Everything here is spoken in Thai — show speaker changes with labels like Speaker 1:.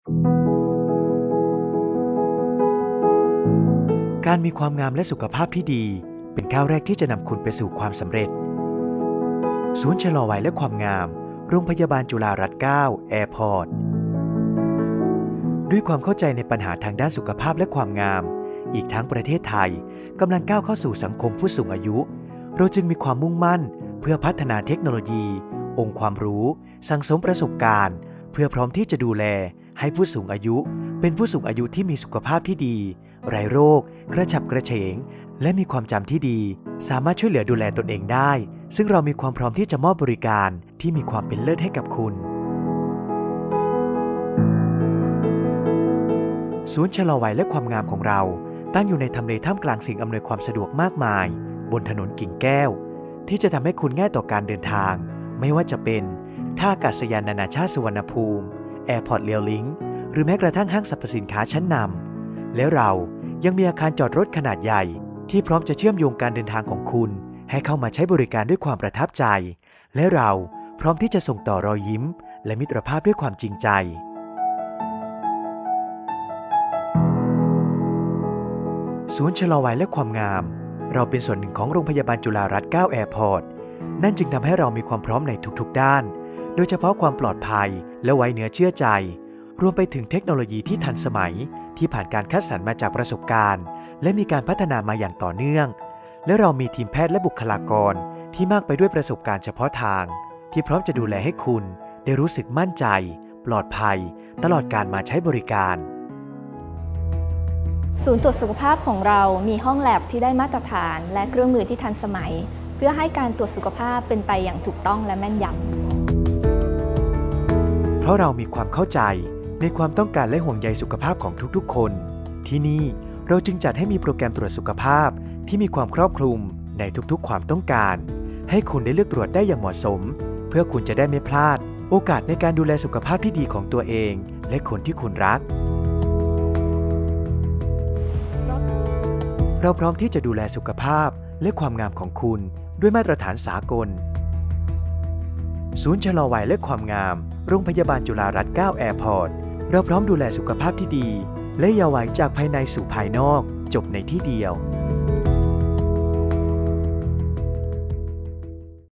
Speaker 1: การมีความงามและสุขภาพที่ดีเป็นก้าวแรกที่จะนำคุณไปสู่ความสำเร็จศูนย์ชะลอวัยและความงามโรงพยาบาลจุฬารัตน์9แอร์พอร์ตด้วยความเข้าใจในปัญหาทางด้านสุขภาพและความงามอีกทั้งประเทศไทยกำลังก้าวเข้าสู่สังคมผู้สูงอายุเราจึงมีความมุ่งมั่นเพื่อพัฒนาเทคโนโลยีองค์ความรู้สั่งสมประสบการณ์เพื่อพร้อมที่จะดูแลให้ผู้สูงอายุเป็นผู้สูงอายุที่มีสุขภาพที่ดีไร้โรคกระฉับกระเฉงและมีความจำที่ดีสามารถช่วยเหลือดูแลตนเองได้ซึ่งเรามีความพร้อมที่จะมอบบริการที่มีความเป็นเลิศให้กับคุณศูนย์ชะลอวัยและความงามของเราตั้งอยู่ในทำเลท่ามกลางสิ่งอำนวยความสะดวกมากมายบนถนนกิ่งแก้วที่จะทำให้คุณง่ายต่อการเดินทางไม่ว่าจะเป็นท่าอากาศยานนานาชาติสุวรรณภูมิแอร์พอร์ตเรียลลิงก์หรือแม้กระทั่งห้างสรรพสินค้าชั้นนำและเรายังมีอาคารจอดรถขนาดใหญ่ที่พร้อมจะเชื่อมโยงการเดินทางของคุณให้เข้ามาใช้บริการด้วยความประทับใจและเราพร้อมที่จะส่งต่อรอยยิ้มและมิตรภาพด้วยความจริงใจศูนย์ชะลอวัยและความงามเราเป็นส่วนหนึ่งของโรงพยาบาลจุฬารัตน์9แอร์พอร์ตนั่นจึงทำให้เรามีความพร้อมในทุกๆด้านโดยเฉพาะความปลอดภัยและไว้เนื้อเชื่อใจรวมไปถึงเทคโนโลยีที่ทันสมัยที่ผ่านการคัดสรรมาจากประสบการณ์และมีการพัฒนามาอย่างต่อเนื่องและเรามีทีมแพทย์และบุคลากรที่มากไปด้วยประสบการณ์เฉพาะทางที่พร้อมจะดูแลให้คุณได้รู้สึกมั่นใจปลอดภัยตลอดการมาใช้บริการ
Speaker 2: ศูนย์ตรวจสุขภาพของเรามีห้องแลบที่ได้มาตรฐานและเครื่องมือที่ทันสมัยเพื่อให้การตรวจสุขภาพเป็นไปอย่างถูกต้องและแม่นย
Speaker 1: ำเพราะเรามีความเข้าใจในความต้องการและห่วงใยสุขภาพของทุกๆคนที่นี่เราจึงจัดให้มีโปรแกรมตรวจสุขภาพที่มีความครอบคลุมในทุกๆความต้องการให้คุณได้เลือกตรวจได้อย่างเหมาะสมเพื่อคุณจะได้ไม่พลาดโอกาสในการดูแลสุขภาพที่ดีของตัวเองและคนที่คุณรักเราพร้อมที่จะดูแลสุขภาพและความงามของคุณด้วยมาตรฐานสากลศูนย์ชะลอวัยและความงามโรงพยาบาลจุฬารัตน์9แอร์พอร์ตเราพร้อมดูแลสุขภาพที่ดีและเยาว์วัยจากภายในสู่ภายนอกจบในที่เดียว